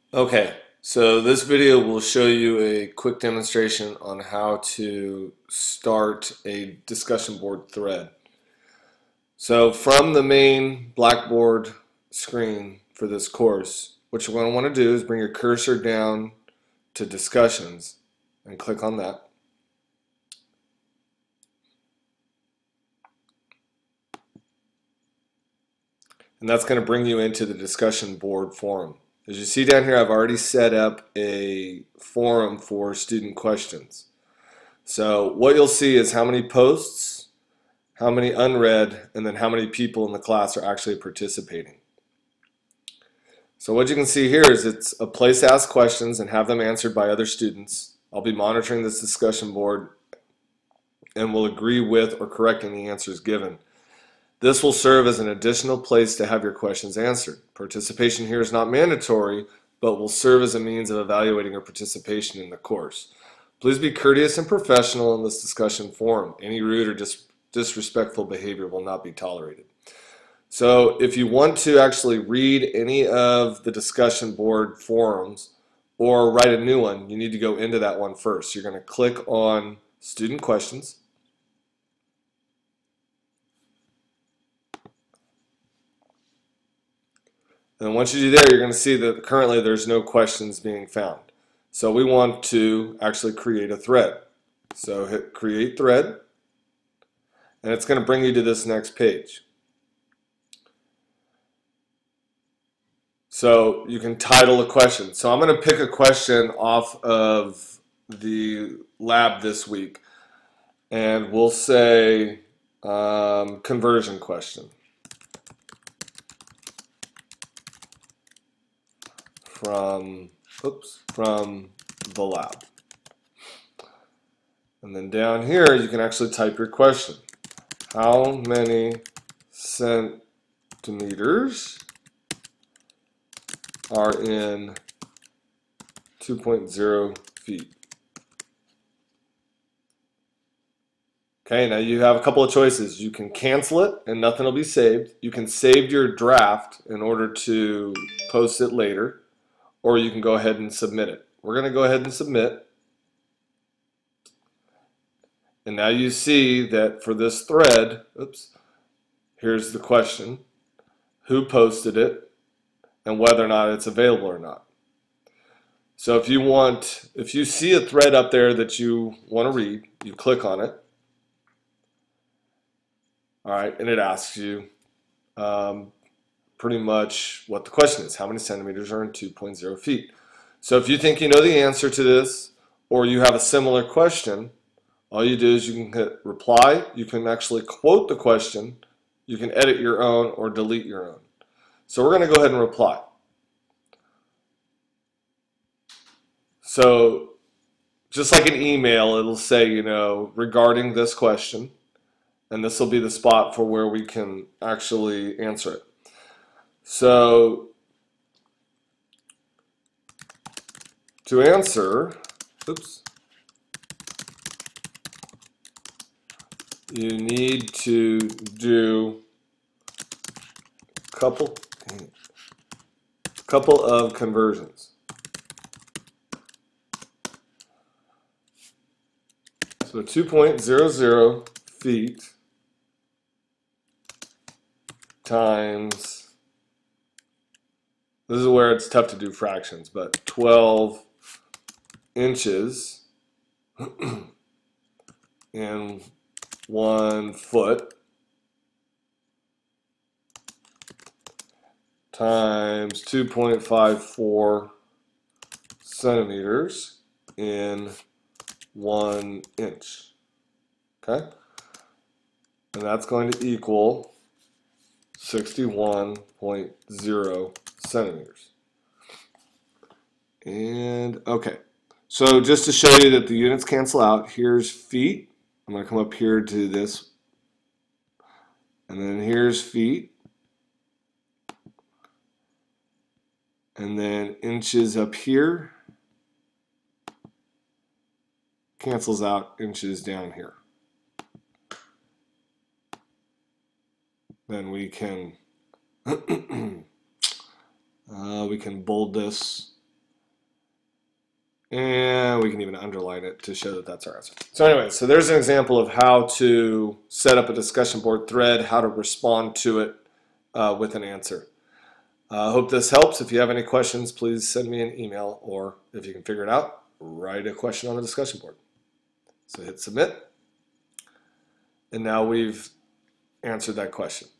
Okay, so this video will show you a quick demonstration on how to start a discussion board thread. So from the main Blackboard screen for this course, what you're going to want to do is bring your cursor down to discussions and click on that. And that's going to bring you into the discussion board forum. As you see down here, I've already set up a forum for student questions. So what you'll see is how many posts, how many unread, and then how many people in the class are actually participating. So what you can see here is it's a place to ask questions and have them answered by other students. I'll be monitoring this discussion board and will agree with or correct any answers given. This will serve as an additional place to have your questions answered. Participation here is not mandatory, but will serve as a means of evaluating your participation in the course. Please be courteous and professional in this discussion forum. Any rude or disrespectful behavior will not be tolerated. So if you want to actually read any of the discussion board forums or write a new one, you need to go into that one first. You're going to click on student questions. And once you do there, you're going to see that currently there's no questions being found. So we want to actually create a thread. So hit create thread, and it's going to bring you to this next page. So you can title a question. So I'm going to pick a question off of the lab this week, and we'll say conversion question from the lab. And then down here you can actually type your question. How many centimeters are in 2.0 feet? Okay, now you have a couple of choices. You can cancel it and nothing will be saved. You can save your draft in order to post it later, or you can go ahead and submit it. We're going to go ahead and submit. And now you see that for this thread, here's the question, who posted it, and whether or not it's available or not. So if you see a thread up there that you want to read, you click on it. All right, and it asks you pretty much what the question is. How many centimeters are in 2.0 feet? So if you think you know the answer to this, or you have a similar question, all you do is you can hit reply. You can actually quote the question. You can edit your own or delete your own. So we're going to go ahead and reply. So just like an email, it'll say, regarding this question, and this will be the spot for where we can actually answer it. So to answer, you need to do a couple of conversions. So 2.00 feet times, this is where it's tough to do fractions, but 12 inches in 1 foot times 2.54 centimeters in 1 inch. Okay? And that's going to equal 61.0 centimeters. And okay, so just to show you that the units cancel out, here's feet. I'm going to come up here to this, and then here's feet, and then inches up here cancels out inches down here. Then we can bold this And we can even underline it to show that that's our answer. So anyway, so there's an example of how to set up a discussion board thread, how to respond to it with an answer. I hope this helps. If you have any questions, please send me an email, or if you can figure it out, write a question on the discussion board. So hit submit. And now we've answered that question.